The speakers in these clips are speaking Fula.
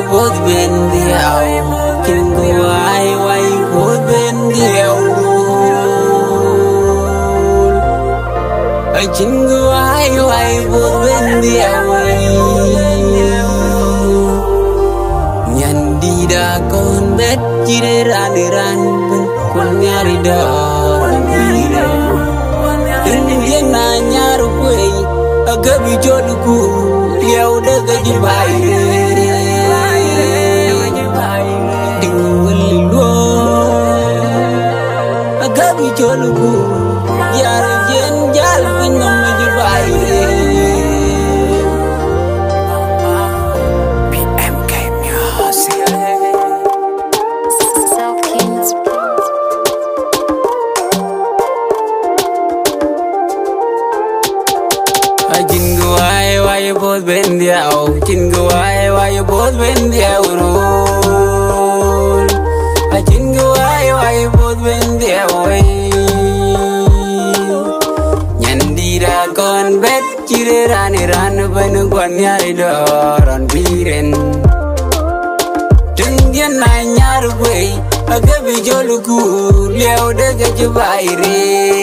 both been there. Jingle why both been there. Jingle why both been there. Nyandi da kon bet jire ran kon nyari da. Ini na nyaru kwe agabi joduku liau daga jibaire dingwali lo agabi joduku yar jen jal pinom jibaire PMK Music Jingle why you both been there? Jingle why you both been there? Jingle why you both been there? Nyandira kon bet jire ran banu kon nyari doron biren. Tunggen na nyaru gue agabi joluku liau daga jibaire.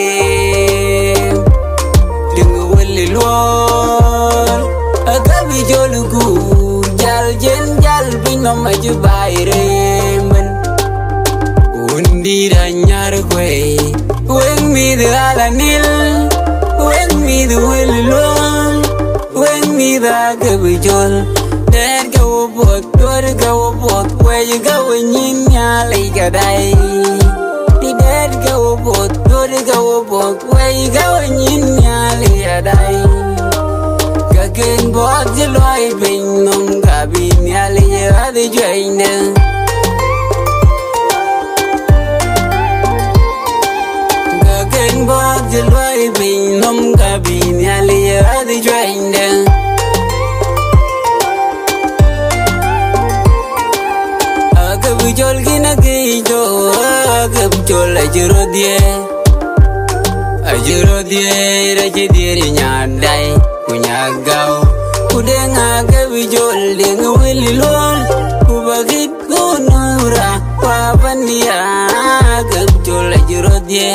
Lilwal agabi jolugu jal jen jal binom maju baire men undi danyar kwe weng mi de alanil weng mi de lilwal weng mi da agabi jol der go bot where you go nyin nyali gadai di der go bot where you go nyin nyali gadai kagen bot jeloi bin nom gabi nyali adi joine kagen bot jeloi bin nom gabi nyali adi joine agabi jol gina gido agabi jol ajurodie rajidiri nyandai kunyagau kudenga agabi jol denga wili lol kubagit kunura wabandia agabi jol ajurodie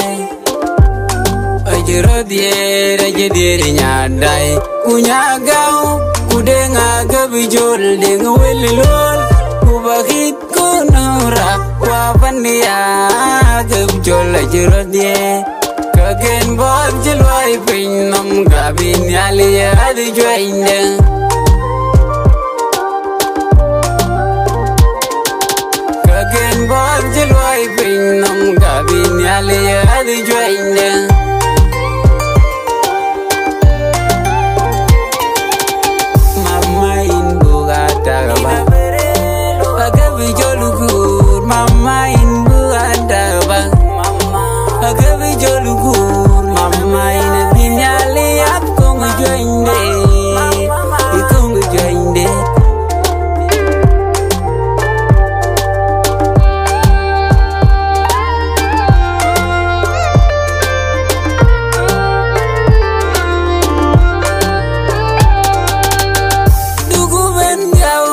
rajidiri nyandai kunyagau kudenga agabi jol denga wili lol kubagit kunura wabandia agabi jol ajurodie kagen bot jeloi pinom gabi nyali adi joine kagen bot jeloi pinom gabi nyali adi joine mama in bugata gaba agabi jolugur mama in bugata gaba agabi jolugur mama ina binyali ap kongu joinde ikongu joinde dugu ben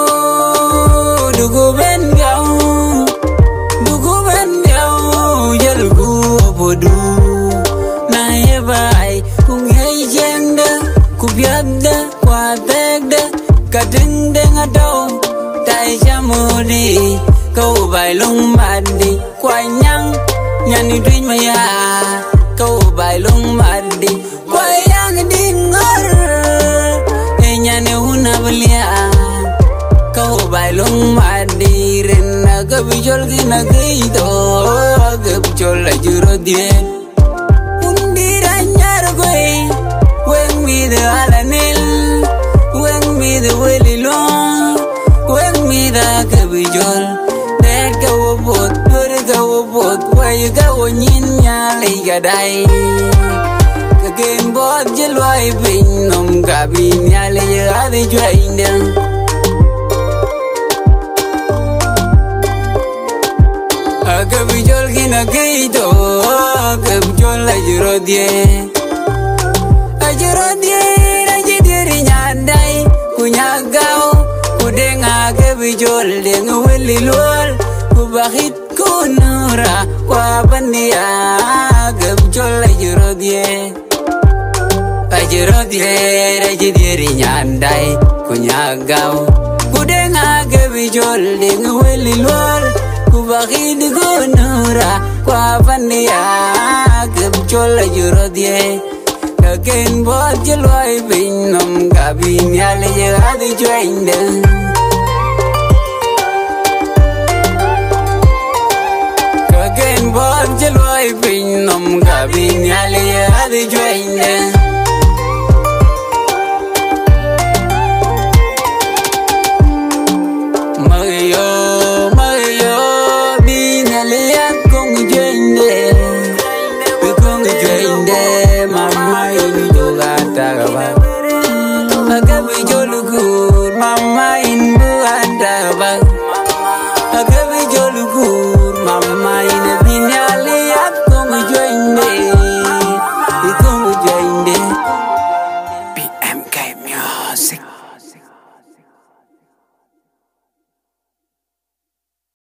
gau jalgu bodu na yebai kungai jenda kubyada kwategda kadinde ngadau tai jamudi kau bai lung madi kwanyang nyani dwin maya kau bai lung madi kwayang dingor nyani huna belia kau bai lung madi rena gabijol gina gito gabijol ajurodie undi danyar gue weng mi de alanil weng mi de welilo weng mi da gabijol der gawo bot where you go nyin nyali gadai kagen bot jeloi binom gabi nyali adi joine agabi jol gina gito agabi jol ajurodie rajidiri nyandai kunyagau kudenga agabi bijol deng weli luar ku bahit ku nura kwa bandia gab jol ajrodie rajidiri nyandai ku nyagau ku denga gab bijol deng weli luar ku bahit ku nura kwa bandia gab jol ajrodie Kagen bot jeloi binom kabin yale adi joinde Kagen bot jeloi binom kabin yale adi joinde